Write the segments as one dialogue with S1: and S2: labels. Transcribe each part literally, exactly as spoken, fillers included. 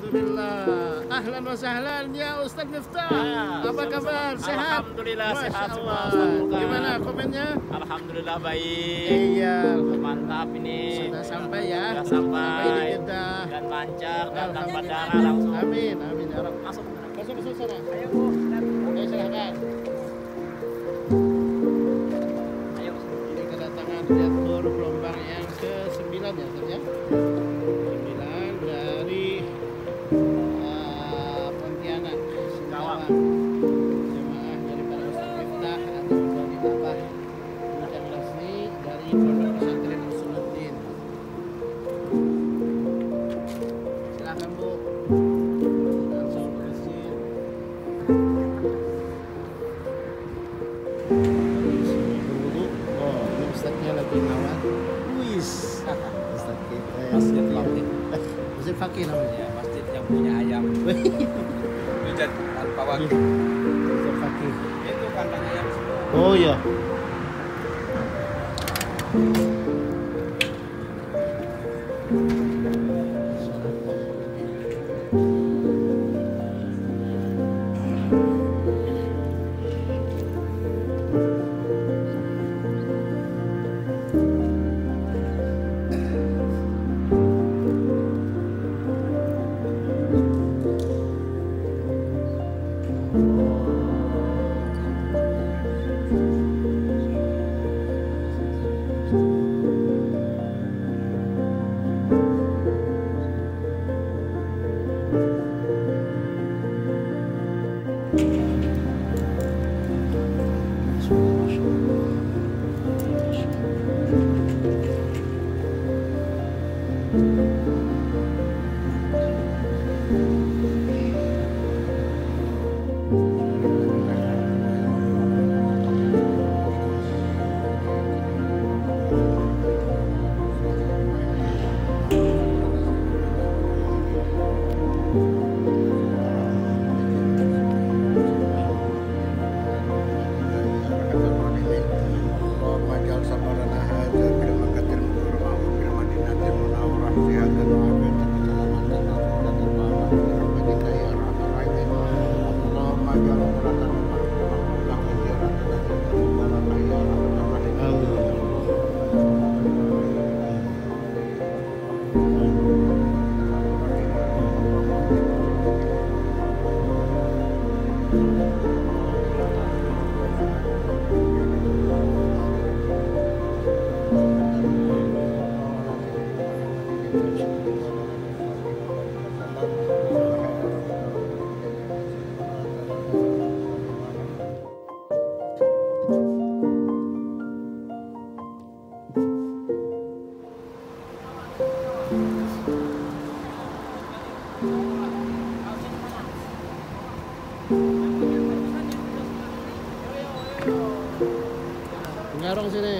S1: Alhamdulillah. Ahlan wa sahlan ya Ustadz Miftah.
S2: Ya,
S1: Apa kabar? Sehat?
S2: Alhamdulillah
S1: Masya
S2: sehat semua.
S1: Allah.
S2: Ustadz Muka.
S1: Gimana komennya?
S2: Alhamdulillah baik.
S1: Iya.
S2: Mantap ini.
S1: Sudah sampai ya.
S2: Sudah sampai.
S1: di Jeddah.
S2: Dan lancar dan tanpa
S1: Alhamdulillah.
S2: darah langsung.
S1: Amin, amin ya Rabb.
S2: Masuk.
S1: Masuk, masuk sana.
S2: Ayo Bu.
S1: Ayo silakan.
S2: Ayo.
S1: Ini kedatangan Jet Tour gelombang yang ke sembilan ya, Ustadz ya. sembilan dari uh, Pontianak, Singkawang. Jemaah dari para Ustadz Miftah atau dari Abah Muda Lasni dari Pondok Pesantren Usuluddin. Silakan Bu. Langsung ke masjid. Berwudu. Oh, ini Ustadznya lagi ngawat. Wis. Ustadz kita.
S2: Masjid Fakih.
S1: Masjid Fakih namanya.
S2: Ya, masjid yang punya ayam. Hujan tanpa waktu.
S1: Masjid Fakih.
S2: Itu kandang ayam semua.
S1: Oh iya. Ngarong sini.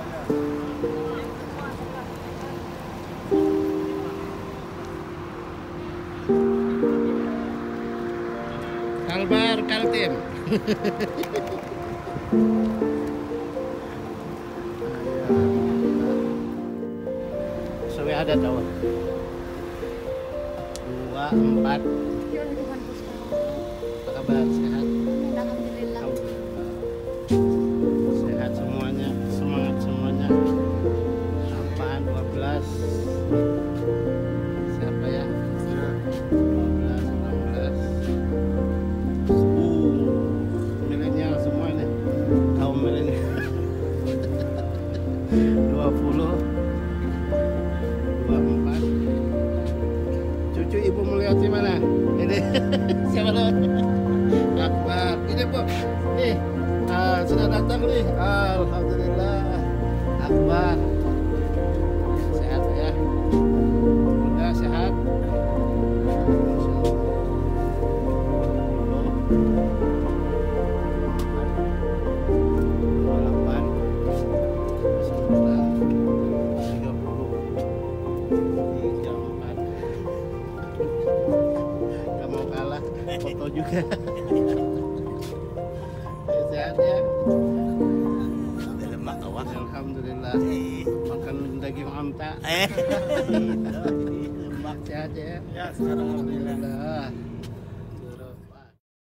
S1: Kalbar Kaltim. Sesuai ada tahu. Dua empat. Apa kabar? Sehat?
S3: Alhamdulillah.
S1: Sehat semuanya, semangat semuanya. Apaan dua belas? Siapa ya? dua belas, enam belas. Uh, milenial semua nih. Kaum milenial. dua puluh. dua puluh empat. Cucu Ibu Mulyati mana? Ini. Siapa tahu? Akbar. Ini Bu. Nih. Ah, sudah datang nih. Alhamdulillah. Akbar. Sehat ya. Udah sehat. Masya Allah. dua puluh delapan, sembilan, tiga puluh, tiga puluh empat. Gak mau kalah. Foto juga. Sehat ya.
S2: Lemak awak.
S1: Alhamdulillah. Makan daging onta.
S2: Eh.
S1: Lemak sehat ya.
S2: Ya Ya, sekarang alhamdulillah.
S1: Alhamdulillah.